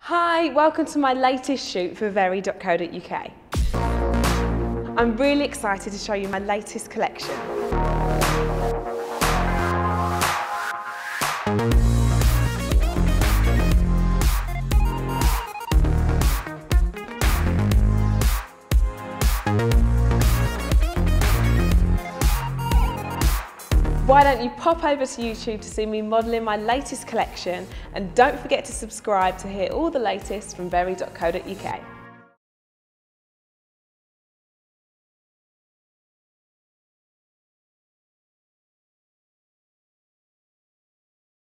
Hi, welcome to my latest shoot for Very.co.uk. I'm really excited to show you my latest collection. Why don't you pop over to YouTube to see me modelling my latest collection, and don't forget to subscribe to hear all the latest from Very.co.uk.